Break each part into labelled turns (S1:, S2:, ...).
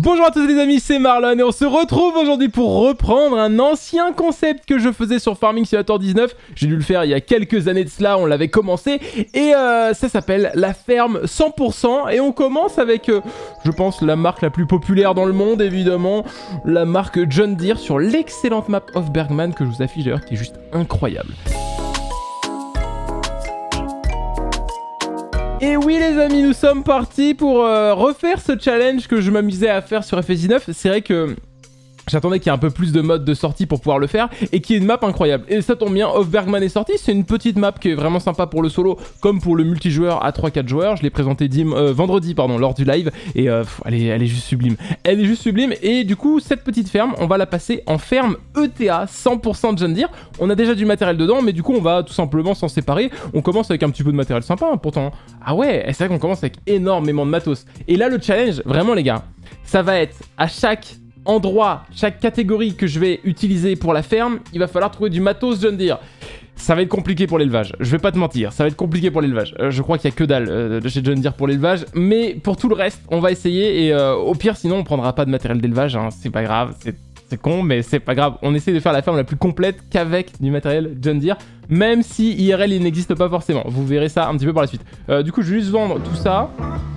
S1: Bonjour à tous les amis, c'est Marlon et on se retrouve aujourd'hui pour reprendre un ancien concept que je faisais sur Farming Simulator 19. J'ai dû le faire il y a quelques années de cela, on l'avait commencé et ça s'appelle la ferme 100% et on commence avec, je pense, la marque la plus populaire dans le monde évidemment, la marque John Deere sur l'excellente map of Bergman que je vous affiche d'ailleurs qui est juste incroyable. Et oui les amis, nous sommes partis pour refaire ce challenge que je m'amusais à faire sur FS19. C'est vrai que j'attendais qu'il y ait un peu plus de modes de sortie pour pouvoir le faire et qu'il y ait une map incroyable. Et ça tombe bien, Of Bergman est sorti, c'est une petite map qui est vraiment sympa pour le solo comme pour le multijoueur à 3-4 joueurs. Je l'ai présenté vendredi lors du live et elle est juste sublime. Elle est juste sublime et du coup cette petite ferme, on va la passer en ferme ETA 100% John Deere. On a déjà du matériel dedans mais du coup on va tout simplement s'en séparer. On commence avec un petit peu de matériel sympa hein, pourtant. Ah ouais, c'est vrai qu'on commence avec énormément de matos. Et là le challenge, vraiment les gars, ça va être à chaque endroit, chaque catégorie que je vais utiliser pour la ferme, il va falloir trouver du matos John Deere. Ça va être compliqué pour l'élevage, je vais pas te mentir, ça va être compliqué pour l'élevage. Je crois qu'il y a que dalle de chez John Deere pour l'élevage, mais pour tout le reste, on va essayer et au pire sinon on prendra pas de matériel d'élevage, hein, c'est pas grave, c'est con mais c'est pas grave. On essaie de faire la ferme la plus complète qu'avec du matériel John Deere, même si IRL il n'existe pas forcément. Vous verrez ça un petit peu par la suite. Du coup je vais juste vendre tout ça.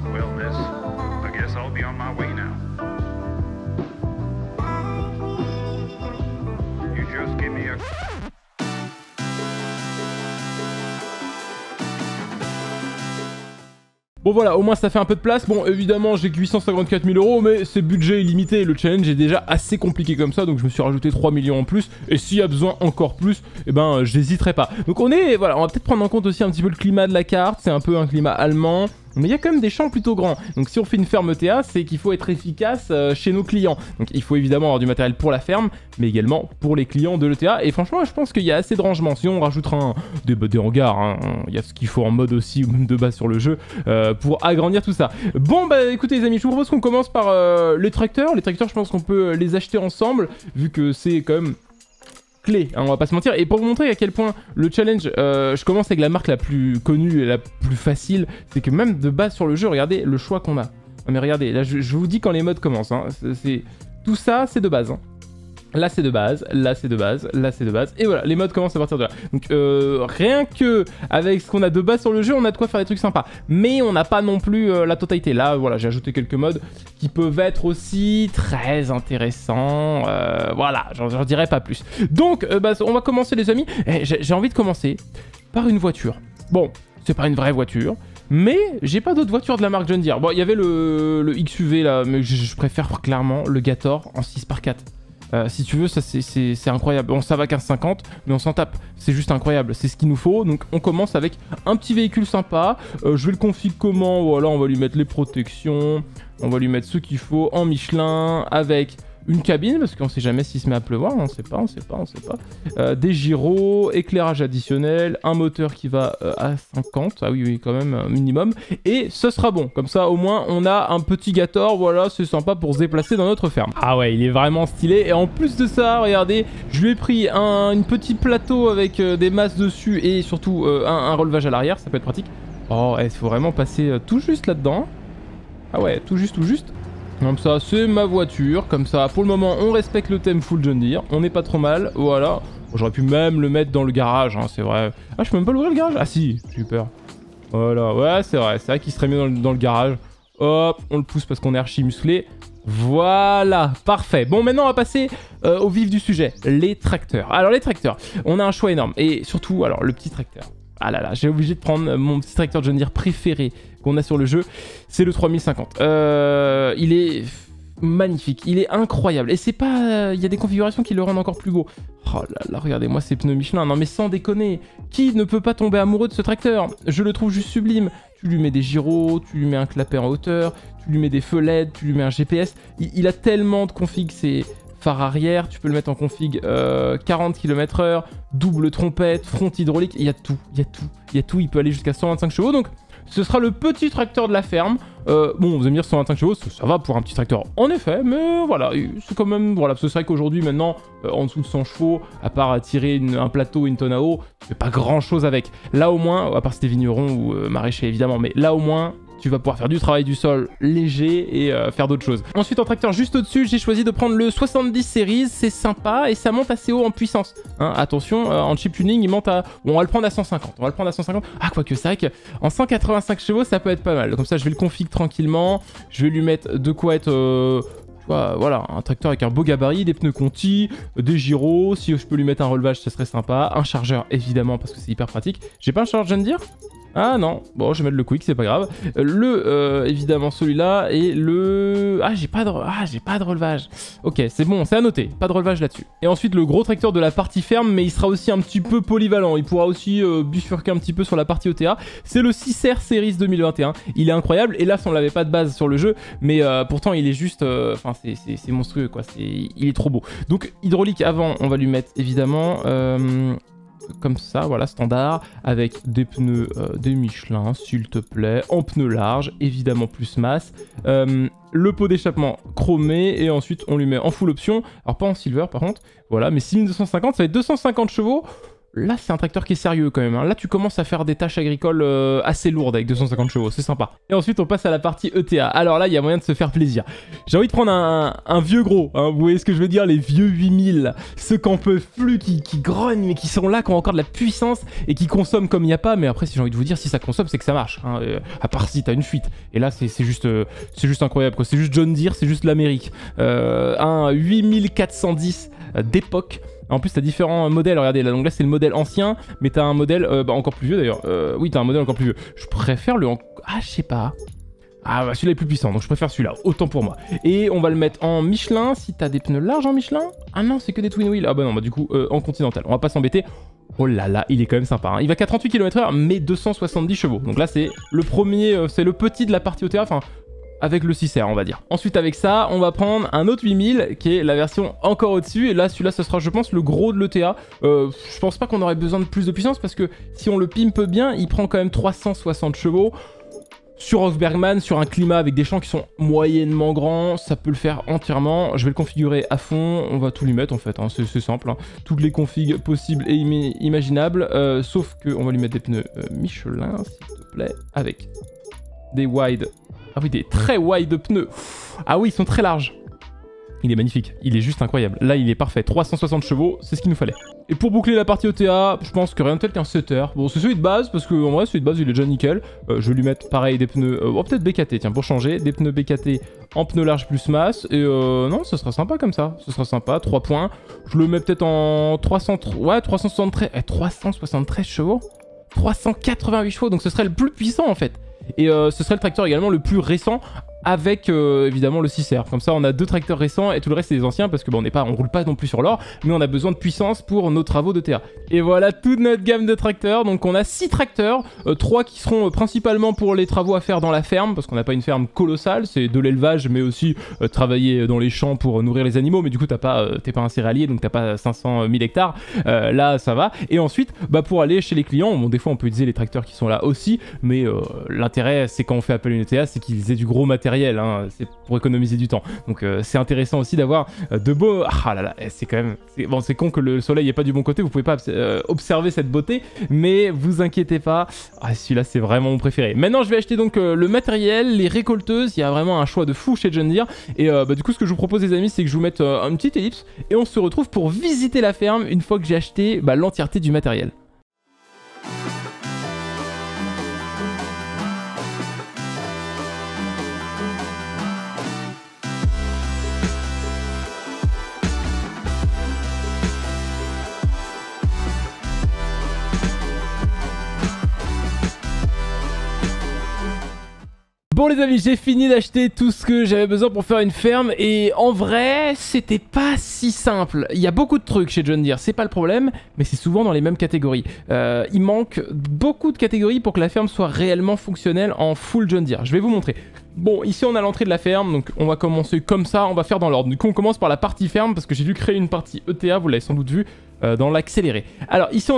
S1: Bon voilà, au moins ça fait un peu de place. Bon évidemment j'ai que 854 000 €, mais c'est budget illimité. Le challenge est déjà assez compliqué comme ça, donc je me suis rajouté 3 millions en plus. Et s'il y a besoin encore plus, eh ben j'hésiterai pas. Donc on va peut-être prendre en compte aussi un petit peu le climat de la carte. C'est un peu un climat allemand. Mais il y a quand même des champs plutôt grands. Donc si on fait une ferme ETA, c'est qu'il faut être efficace chez nos clients. Donc il faut évidemment avoir du matériel pour la ferme, mais également pour les clients de l'ETA. Et franchement, je pense qu'il y a assez de rangement. Si on rajoutera des hangars, hein, il y a ce qu'il faut en mode aussi, ou même de base sur le jeu, pour agrandir tout ça. Bon bah écoutez les amis, je vous propose qu'on commence par les tracteurs. Les tracteurs, je pense qu'on peut les acheter ensemble, vu que c'est quand même clé, hein, on va pas se mentir. Et pour vous montrer à quel point le challenge, je commence avec la marque la plus connue et la plus facile, c'est que même de base sur le jeu, regardez le choix qu'on a. Non mais regardez, là je vous dis quand les modes commencent, hein, tout ça c'est de base. Hein. Là c'est de base, là c'est de base, là c'est de base, et voilà, les modes commencent à partir de là. Donc rien que avec ce qu'on a de base sur le jeu, on a de quoi faire des trucs sympas. Mais on n'a pas non plus la totalité. Là, voilà, j'ai ajouté quelques modes qui peuvent être aussi très intéressants. Voilà, j'en dirai pas plus. Donc, on va commencer les amis. J'ai envie de commencer par une voiture. Bon, c'est pas une vraie voiture. Mais j'ai pas d'autres voitures de la marque John Deere. Bon, il y avait le XUV là, mais je préfère clairement le Gator en 6x4. Si tu veux, ça c'est incroyable. Bon, ça va 15,50, mais on s'en tape. C'est juste incroyable, c'est ce qu'il nous faut. Donc on commence avec un petit véhicule sympa. Je vais le config comment? Voilà, on va lui mettre les protections. On va lui mettre ce qu'il faut en Michelin avec une cabine, parce qu'on sait jamais s'il se met à pleuvoir, on sait pas. Des gyros, éclairage additionnel, un moteur qui va à 50, ah oui, quand même, minimum, et ce sera bon. Comme ça, au moins, on a un petit Gator, voilà, c'est sympa pour se déplacer dans notre ferme. Ah ouais, il est vraiment stylé, et en plus de ça, regardez, je lui ai pris un petit plateau avec des masses dessus, et surtout un relevage à l'arrière, ça peut être pratique. Oh, il faut vraiment passer tout juste là-dedans. Ah ouais, tout juste. Comme ça, c'est ma voiture. Comme ça, pour le moment, on respecte le thème full John Deere. On n'est pas trop mal. Voilà. Bon, j'aurais pu même le mettre dans le garage, hein, c'est vrai. Ah, je peux même pas l'ouvrir le garage? Ah si, j'ai eu peur. Voilà, ouais, c'est vrai qu'il serait mieux dans le garage. Hop, on le pousse parce qu'on est archi musclé. Voilà, parfait. Bon, maintenant, on va passer au vif du sujet. Les tracteurs. Alors, les tracteurs, on a un choix énorme. Et surtout, alors, le petit tracteur. Ah là là, j'ai obligé de prendre mon petit tracteur John Deere préféré qu'on a sur le jeu, c'est le 3050. Il est magnifique, il est incroyable. Et c'est pas... Il y a des configurations qui le rendent encore plus beau. Oh là là, regardez-moi ces pneus Michelin. Non mais sans déconner, qui ne peut pas tomber amoureux de ce tracteur? Je le trouve juste sublime. Tu lui mets des gyros, tu lui mets un clapet en hauteur, tu lui mets des feux LED, tu lui mets un GPS. Il a tellement de configs, c'est... Phare arrière, tu peux le mettre en config 40 km/h, double trompette, front hydraulique, il y a tout, il peut aller jusqu'à 125 chevaux, donc ce sera le petit tracteur de la ferme. Bon, vous allez me dire 125 chevaux, ça va pour un petit tracteur, en effet, mais voilà, c'est quand même, voilà, c'est vrai qu'aujourd'hui, maintenant, en dessous de 100 chevaux, à part tirer un plateau, une tonne à eau, tu fais pas grand chose avec. Là au moins, à part si t'es vigneron ou maraîcher évidemment, mais là au moins, tu vas pouvoir faire du travail du sol léger et faire d'autres choses. Ensuite en tracteur juste au-dessus, j'ai choisi de prendre le 70 Series, c'est sympa et ça monte assez haut en puissance. Hein, attention, en chip tuning, il monte à... Bon, on va le prendre à 150, Ah, quoique c'est vrai qu'en 185 chevaux, ça peut être pas mal. Comme ça, je vais le config tranquillement, je vais lui mettre de quoi être... Voilà, un tracteur avec un beau gabarit, des pneus Conti, des gyros, si je peux lui mettre un relevage, ce serait sympa. Un chargeur, évidemment, parce que c'est hyper pratique. J'ai pas un chargeur John Deere ? Ah non, bon je vais mettre le quick, c'est pas grave. Évidemment celui-là et le... Ah j'ai pas de relevage. Ok, c'est bon, c'est à noter, pas de relevage là-dessus. Et ensuite le gros tracteur de la partie ferme, mais il sera aussi un petit peu polyvalent. Il pourra aussi bifurquer un petit peu sur la partie ETA. C'est le 6R Series 2021. Il est incroyable, hélas on l'avait pas de base sur le jeu, mais pourtant il est juste... Enfin c'est monstrueux quoi, il est trop beau. Donc hydraulique avant, on va lui mettre évidemment... comme ça, voilà, standard, avec des pneus des Michelin, s'il te plaît, en pneus larges, évidemment plus masse, le pot d'échappement chromé, et ensuite on lui met en full option, alors pas en silver par contre, voilà, mais 6250, ça va être 250 chevaux. Là, c'est un tracteur qui est sérieux quand même. Hein. Là, tu commences à faire des tâches agricoles assez lourdes avec 250 chevaux. C'est sympa. Et ensuite, on passe à la partie ETA. Alors là, il y a moyen de se faire plaisir. J'ai envie de prendre un vieux gros. Hein. Vous voyez ce que je veux dire? Les vieux 8000. Ceux qui en peuvent plus, qui grognent, mais qui sont là, qui ont encore de la puissance et qui consomment comme il n'y a pas. Mais après, si j'ai envie de vous dire, si ça consomme, c'est que ça marche. Hein. À part si t'as une fuite. Et là, c'est juste incroyable. C'est juste John Deere, c'est juste l'Amérique. Un 8410 d'époque. En plus, t'as différents modèles. Regardez, là, donc là, c'est le modèle ancien, mais t'as un modèle encore plus vieux d'ailleurs. Oui, t'as un modèle encore plus vieux. Je préfère le... Ah, je sais pas. Ah, bah, celui-là est plus puissant, donc je préfère celui-là. Autant pour moi. Et on va le mettre en Michelin, si t'as des pneus larges en Michelin. Ah non, c'est que des twin wheels. Ah bah non, bah du coup, en Continental. On va pas s'embêter. Oh là là, il est quand même sympa. Hein. Il va qu'à 38 km/h, mais 270 chevaux. Donc là, c'est le premier... c'est le petit de la partie OTA. Enfin... avec le 6R on va dire. Ensuite avec ça on va prendre un autre 8000 qui est la version encore au-dessus et là celui-là ce sera je pense le gros de l'ETA. Je pense pas qu'on aurait besoin de plus de puissance parce que si on le pimpe bien il prend quand même 360 chevaux. Sur Hofbergman, sur un climat avec des champs qui sont moyennement grands, ça peut le faire entièrement. Je vais le configurer à fond, on va tout lui mettre en fait, hein. C'est simple. Hein. Toutes les configs possibles et imaginables, sauf qu'on va lui mettre des pneus Michelin s'il te plaît, avec des wide... Ah oui, des très wide pneus. Ah oui, ils sont très larges. Il est magnifique. Il est juste incroyable. Là, il est parfait. 360 chevaux, c'est ce qu'il nous fallait. Et pour boucler la partie OTA, je pense que rien de tel qu'un setter. Bon, c'est celui de base, parce qu'en vrai, celui de base, il est déjà nickel. Je vais lui mettre, pareil, des pneus... peut-être BKT, tiens, pour changer. Des pneus BKT en pneus larges plus masse. Et non, ce sera sympa comme ça. Ce sera sympa, 3 points. Je le mets peut-être en 373... 373 chevaux 388 chevaux, donc ce serait le plus puissant, en fait. Et ce serait le tracteur également le plus récent avec évidemment le 6R. Comme ça on a 2 tracteurs récents et tout le reste c'est des anciens parce que bon, on roule pas non plus sur l'or, mais on a besoin de puissance pour nos travaux de terre. Et voilà toute notre gamme de tracteurs. Donc on a 6 tracteurs, 3 qui seront principalement pour les travaux à faire dans la ferme parce qu'on n'a pas une ferme colossale, c'est de l'élevage mais aussi travailler dans les champs pour nourrir les animaux, mais du coup t'es pas un céréalier donc t'as pas 500 000 hectares, là ça va. Et ensuite pour aller chez les clients, bon des fois on peut utiliser les tracteurs qui sont là aussi, mais l'intérêt c'est quand on fait appel à une ETA c'est qu'ils aient du gros matériel. C'est pour économiser du temps. Donc c'est intéressant aussi d'avoir de beaux... Ah là là, c'est quand même... Bon, c'est con que le soleil est pas du bon côté, vous pouvez pas observer cette beauté, mais vous inquiétez pas, celui-là c'est vraiment mon préféré. Maintenant je vais acheter donc le matériel, les récolteuses, il y a vraiment un choix de fou chez John Deere, et du coup ce que je vous propose les amis c'est que je vous mette une petite ellipse, et on se retrouve pour visiter la ferme une fois que j'ai acheté l'entièreté du matériel. Bon les amis, j'ai fini d'acheter tout ce que j'avais besoin pour faire une ferme et en vrai, c'était pas si simple. Il y a beaucoup de trucs chez John Deere, c'est pas le problème, mais c'est souvent dans les mêmes catégories. Il manque beaucoup de catégories pour que la ferme soit réellement fonctionnelle en full John Deere. Je vais vous montrer. Bon, ici on a l'entrée de la ferme, donc on va commencer comme ça, on va faire dans l'ordre. Du coup on commence par la partie ferme parce que j'ai dû créer une partie ETA, vous l'avez sans doute vu, dans l'accéléré. Alors ici on a quoi?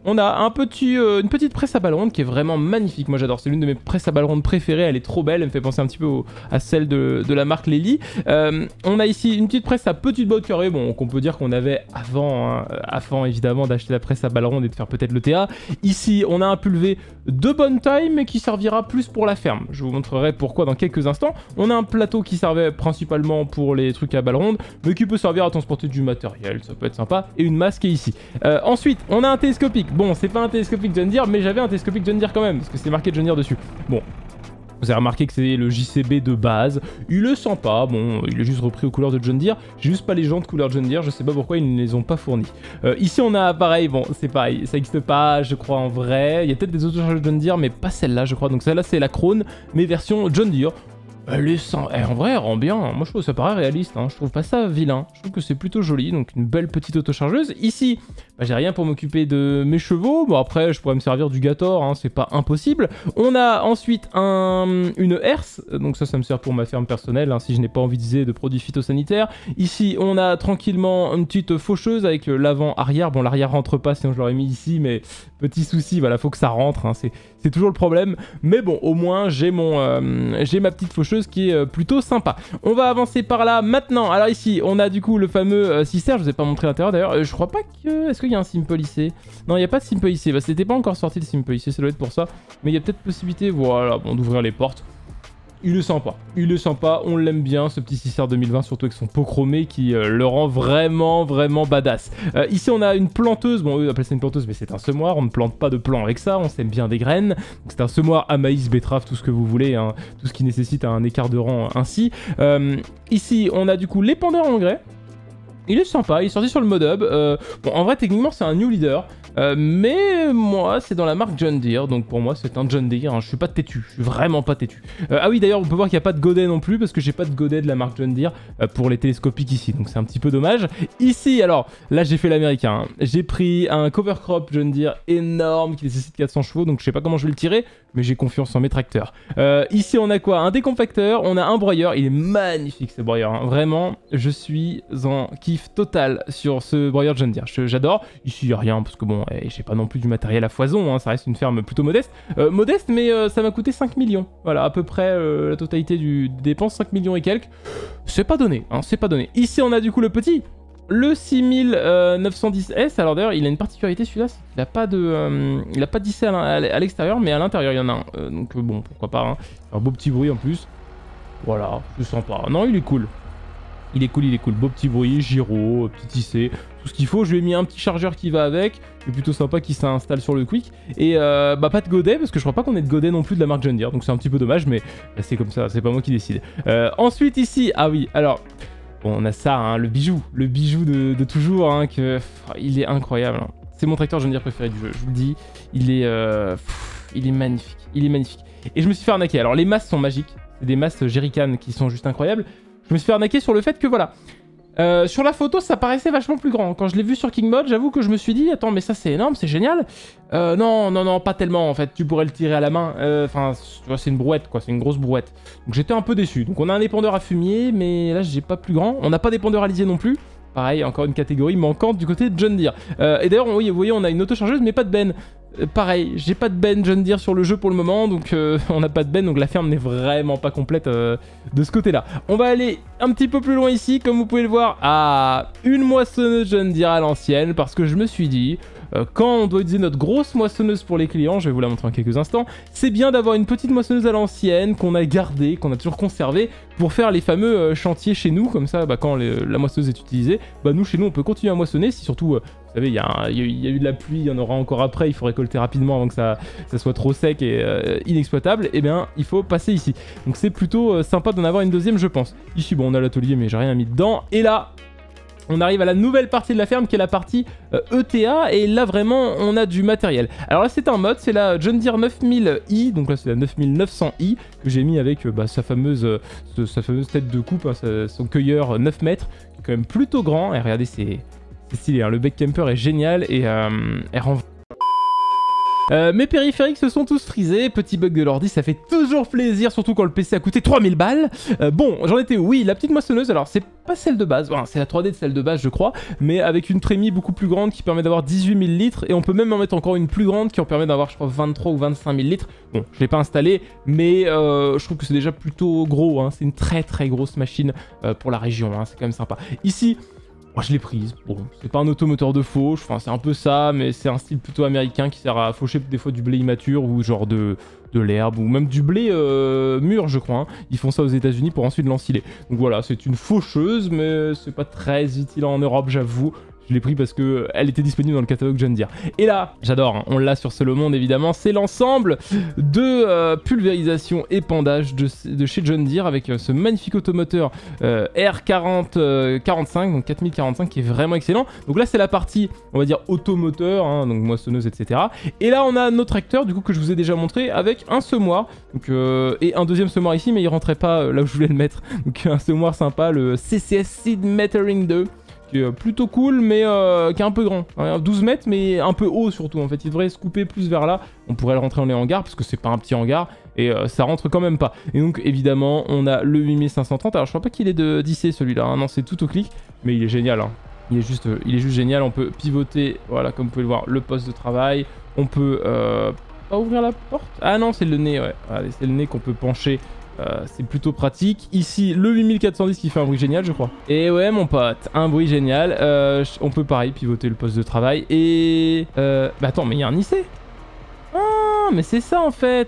S1: on a une petite presse à balles rondes qui est vraiment magnifique. Moi j'adore, c'est l'une de mes presses à balles rondes préférées, elle est trop belle, elle me fait penser un petit peu à celle de la marque Lely. On a ici une petite presse à petite botte carrée, bon qu'on peut dire qu'on avait avant évidemment d'acheter la presse à balles rondes et de faire peut-être le TA. Ici on a un pulvé de bonne taille mais qui servira plus pour la ferme. Je vous montrerai pourquoi dans quelques instants. On a un plateau qui servait principalement pour les trucs à balles rondes mais qui peut servir à transporter du matériel, ça peut être sympa, et une masse qui est ici. Ensuite on a un télescopique. Bon, c'est pas un télescopique John Deere, mais j'avais un télescopique John Deere quand même, parce que c'est marqué John Deere dessus. Bon, vous avez remarqué que c'est le JCB de base. Il est sympa, bon, il est juste repris aux couleurs de John Deere. J'ai juste pas les jantes couleur John Deere, je sais pas pourquoi ils ne les ont pas fournies. Ici, on a pareil, bon, c'est pareil, ça n'existe pas, je crois, en vrai. Il y a peut-être des autochargeurs John Deere, mais pas celle-là, je crois. Donc celle-là, c'est la Krone, mais version John Deere. Elle est en vrai, elle rend bien. Moi, je trouve que ça paraît réaliste. Hein. Je trouve pas ça vilain. Je trouve que c'est plutôt joli. Donc, une belle petite autochargeuse. Ici, bah, j'ai rien pour m'occuper de mes chevaux. Bon, après, je pourrais me servir du Gator. Hein. C'est pas impossible. On a ensuite une herse. Donc, ça me sert pour ma ferme personnelle. Hein, si je n'ai pas envie d'utiliser de produits phytosanitaires. Ici, on a tranquillement une petite faucheuse avec l'avant-arrière. Bon, l'arrière rentre pas, sinon je l'aurais mis ici. Mais petit souci, voilà, faut que ça rentre. Hein. C'est toujours le problème. Mais bon, au moins, j'ai ma petite faucheuse qui est plutôt sympa. On va avancer par là maintenant. Alors ici, on a du coup le fameux Cister. Je vous ai pas montré l'intérieur d'ailleurs. Je crois pas que... Est-ce qu'il y a un Simple IC? Non, il n'y a pas de Simple IC. Bah, c'était pas encore sorti le Simple IC, ça doit être pour ça. Mais il y a peut-être possibilité, voilà, bon, d'ouvrir les portes. Il est sympa, on l'aime bien ce petit Cicer 2020, surtout avec son pot chromé qui le rend vraiment badass. Ici on a une planteuse, bon eux appellent ça une planteuse mais c'est un semoir, on ne plante pas de plants avec ça, on sème bien des graines. C'est un semoir à maïs, betterave, tout ce que vous voulez, hein, tout ce qui nécessite un écart de rang ainsi. Ici on a du coup l'épandeur engrais. Il est sympa, il est sorti sur le mod hub. Bon, en vrai, techniquement, c'est un new leader. Mais moi, c'est dans la marque John Deere. Donc pour moi, c'est un John Deere. Hein. Je suis pas têtu. Je suis vraiment pas têtu. Ah oui, d'ailleurs, on peut voir qu'il n'y a pas de godet non plus. Parce que j'ai pas de godet de la marque John Deere pour les télescopiques ici. Donc c'est un petit peu dommage. Ici, alors, là, j'ai fait l'américain. Hein. J'ai pris un cover crop John Deere énorme qui nécessite 400 chevaux. Donc je sais pas comment je vais le tirer. Mais j'ai confiance en mes tracteurs. Ici, on a quoi? Un décompacteur. On a un broyeur. Il est magnifique ce broyeur. Hein. Vraiment, je suis en kiff total sur ce broyeur John Deere. J'adore. Ici, il n'y a rien parce que bon, j'ai pas non plus du matériel à foison. Hein, ça reste une ferme plutôt modeste. Modeste, mais ça m'a coûté 5 millions. Voilà, à peu près la totalité des dépenses, 5 millions et quelques. C'est pas donné. Hein, c'est pas donné. Ici, on a du coup le petit. Le 6910S, alors d'ailleurs il a une particularité celui-là, c'est qu'il n'a pas de 10 à l'extérieur, mais à l'intérieur il y en a un. Donc bon, pourquoi pas, hein. Un beau petit bruit en plus. Voilà, c'est sympa. Non, il est cool. Il est cool. Beau petit bruit, gyro, petit IC, tout ce qu'il faut. Je lui ai mis un petit chargeur qui va avec. C'est plutôt sympa qui s'installe sur le quick. Et bah pas de godet, parce que je crois pas qu'on ait de godet non plus de la marque John Deere. Donc c'est un petit peu dommage, mais c'est comme ça, c'est pas moi qui décide. Ensuite ici, ah oui, alors... Bon, on a ça, hein, le bijou de toujours, hein, il est incroyable. Hein. C'est mon tracteur John Deere préféré du jeu, je vous le dis. Il est magnifique. Et je me suis fait arnaquer. Alors les masses sont magiques, c'est des masses jerrycan qui sont juste incroyables. Je me suis fait arnaquer sur le fait que voilà, sur la photo ça paraissait vachement plus grand. Quand je l'ai vu sur King Mode, j'avoue que je me suis dit, attends mais ça c'est énorme, c'est génial. Non, pas tellement en fait, tu pourrais le tirer à la main. Enfin, tu vois, c'est une brouette quoi, c'est une grosse brouette. Donc j'étais un peu déçu. Donc on a un épandeur à fumier, mais là j'ai pas plus grand. On n'a pas d'épandeur alisé non plus. Pareil, encore une catégorie manquante du côté de John Deere. Et d'ailleurs, oui, vous voyez, on a une autochargeuse, mais pas de benne. Pareil, j'ai pas de benne John Deere sur le jeu pour le moment, donc on n'a pas de benne, donc la ferme n'est vraiment pas complète de ce côté-là. On va aller un petit peu plus loin ici, comme vous pouvez le voir, à une moissonneuse John Deere à l'ancienne, parce que je me suis dit... quand on doit utiliser notre grosse moissonneuse pour les clients, je vais vous la montrer en quelques instants, c'est bien d'avoir une petite moissonneuse à l'ancienne qu'on a gardée, qu'on a toujours conservée pour faire les fameux chantiers chez nous, comme ça bah, quand la moissonneuse est utilisée, bah, nous chez nous on peut continuer à moissonner, si surtout, vous savez, il y a eu de la pluie, il y en aura encore après, il faut récolter rapidement avant que ça soit trop sec et inexploitable, et bien il faut passer ici. Donc c'est plutôt sympa d'en avoir une deuxième je pense. Ici bon on a l'atelier mais j'ai rien mis dedans, et là... On arrive à la nouvelle partie de la ferme qui est la partie ETA, et là vraiment on a du matériel. Alors là c'est un mode, c'est la John Deere 9000i, donc là c'est la 9900i que j'ai mis avec sa fameuse tête de coupe, hein, son cueilleur 9 mètres, qui est quand même plutôt grand, et regardez c'est stylé, hein, le bec camper est génial et elle rend... Mes périphériques se sont tous frisés, petit bug de l'ordi, ça fait toujours plaisir, surtout quand le PC a coûté 3000 balles. Bon, j'en étais où? Oui, la petite moissonneuse, alors c'est pas celle de base, enfin, c'est la 3D de celle de base je crois, mais avec une trémie beaucoup plus grande qui permet d'avoir 18 000 litres, et on peut même en mettre encore une plus grande qui en permet d'avoir je crois 23 ou 25 000 litres. Bon, je l'ai pas installé, mais je trouve que c'est déjà plutôt gros, hein. C'est une très grosse machine pour la région, hein. C'est quand même sympa. Ici, moi je l'ai prise, bon, c'est pas un automoteur de fauche, enfin c'est un peu ça, mais c'est un style plutôt américain qui sert à faucher des fois du blé immature ou genre de l'herbe ou même du blé mûr je crois, hein. Ils font ça aux États-Unis pour ensuite l'ensiler. Donc voilà, c'est une faucheuse, mais c'est pas très utile en Europe j'avoue. Je l'ai pris parce que elle était disponible dans le catalogue John Deere. Et là, j'adore, hein, on l'a sur Seul au Monde évidemment, c'est l'ensemble de pulvérisation épandage de chez John Deere avec ce magnifique automoteur R4045, donc 4045 qui est vraiment excellent. Donc là c'est la partie, on va dire automoteur, hein, donc moissonneuse etc. Et là on a nos tracteurs du coup que je vous ai déjà montré avec un semoir donc, et un deuxième semoir ici, mais il rentrait pas là où je voulais le mettre. Donc un semoir sympa, le CCS Seed Metering 2. Qui est plutôt cool mais qui est un peu grand, 12 mètres mais un peu haut surtout en fait, il devrait se couper plus vers là, on pourrait le rentrer dans les hangars parce que c'est pas un petit hangar et ça rentre quand même pas. Et donc évidemment on a le 8530, alors je crois pas qu'il est de 10C celui-là, hein. Non c'est tout au clic mais il est génial, hein. Il est juste génial, on peut pivoter, voilà comme vous pouvez le voir, le poste de travail, on peut pas ouvrir la porte, ah non c'est le nez, ouais, c'est le nez qu'on peut pencher. C'est plutôt pratique. Ici, le 8410 qui fait un bruit génial, je crois. Et ouais, mon pote, un bruit génial. On peut pareil pivoter le poste de travail. Et bah attends, mais il y a un IC. Ah, mais c'est ça en fait.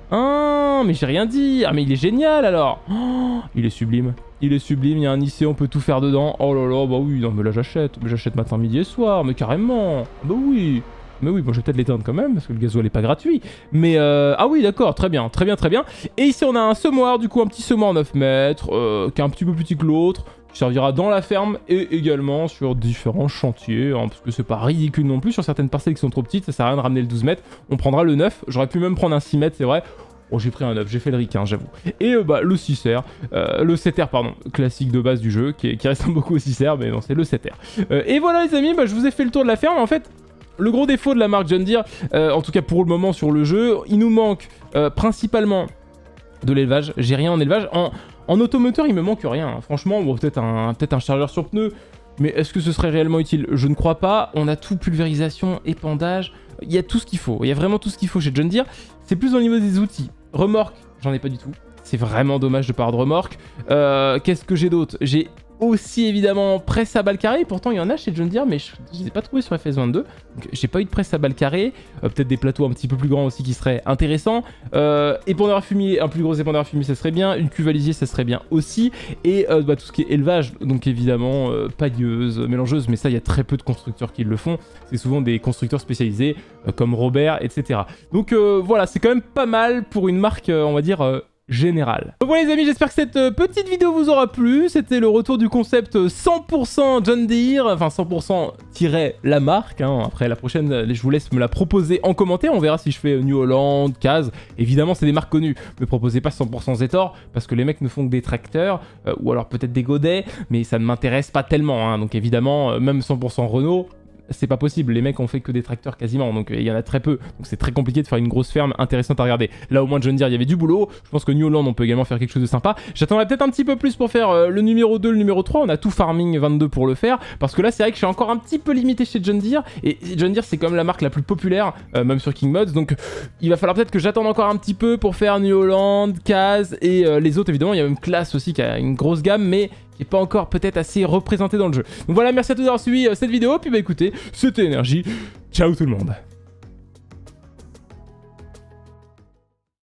S1: Ah, mais j'ai rien dit. Ah, mais il est génial alors. Oh, il est sublime. Il est sublime, il y a un IC, on peut tout faire dedans. Oh là là, bah oui, non mais là j'achète. Mais j'achète matin, midi et soir, mais carrément. Bah oui. Mais oui, bon, je vais peut-être l'éteindre quand même, parce que le gasoil n'est pas gratuit. Mais, ah oui, d'accord, très bien. Et ici, on a un semoir, du coup, un petit semoir 9 mètres, qui est un petit peu plus petit que l'autre, qui servira dans la ferme et également sur différents chantiers, hein, parce que c'est pas ridicule non plus. Sur certaines parcelles qui sont trop petites, ça sert à rien de ramener le 12 mètres. On prendra le 9. J'aurais pu même prendre un 6 mètres, c'est vrai. Oh, j'ai pris un 9, j'ai fait le ricain, j'avoue. Et bah, le 6R, le 7R, pardon, classique de base du jeu, qui ressemble beaucoup au 6R, mais non, c'est le 7R. Et voilà, les amis, bah, je vous ai fait le tour de la ferme, en fait. Le gros défaut de la marque John Deere, en tout cas pour le moment sur le jeu, il nous manque principalement de l'élevage. J'ai rien en élevage. En automoteur, il me manque rien. Hein. Franchement, bon, peut-être un chargeur sur pneu, mais est-ce que ce serait réellement utile? Je ne crois pas. On a tout, pulvérisation, épandage. Il y a tout ce qu'il faut. Il y a vraiment tout ce qu'il faut chez John Deere. C'est plus au niveau des outils. Remorque, j'en ai pas du tout. C'est vraiment dommage de pas avoir de remorque. Qu'est-ce que j'ai d'autre? J'ai aussi évidemment presse à balles carrées, pourtant il y en a chez John Deere mais je ne les ai pas trouvés sur FS22, donc j'ai pas eu de presse à balles carrées, peut-être des plateaux un petit peu plus grands aussi qui seraient intéressants, épandeur à fumier, un plus gros épandeur à fumier ça serait bien, une cuve à lisier ça serait bien aussi, et bah, tout ce qui est élevage, donc évidemment pailleuse, mélangeuse, mais ça il y a très peu de constructeurs qui le font, c'est souvent des constructeurs spécialisés comme Robert, etc. Donc voilà, c'est quand même pas mal pour une marque on va dire général. Donc voilà les amis, j'espère que cette petite vidéo vous aura plu. C'était le retour du concept 100% John Deere, enfin 100% la marque, hein. Après la prochaine, je vous laisse me la proposer en commentaire, on verra si je fais New Holland, Caz. Évidemment c'est des marques connues, me proposez pas 100% Zetor, parce que les mecs ne font que des tracteurs, ou alors peut-être des godets, mais ça ne m'intéresse pas tellement, hein. Donc évidemment, même 100% Renault, c'est pas possible, les mecs ont fait que des tracteurs quasiment, donc il y en a très peu, donc c'est très compliqué de faire une grosse ferme intéressante à regarder. Là au moins John Deere il y avait du boulot, je pense que New Holland on peut également faire quelque chose de sympa. J'attendrai peut-être un petit peu plus pour faire le numéro 2, le numéro 3, on a tout Farming 22 pour le faire, parce que là c'est vrai que je suis encore un petit peu limité chez John Deere, et John Deere c'est quand même la marque la plus populaire, même sur King Mods, donc il va falloir peut-être que j'attende encore un petit peu pour faire New Holland, Caz et les autres évidemment, il y a même Class aussi qui a une grosse gamme, mais qui n'est pas encore peut-être assez représenté dans le jeu. Donc voilà, merci à tous d'avoir suivi cette vidéo, puis bah écoutez, c'était Énergie, ciao tout le monde.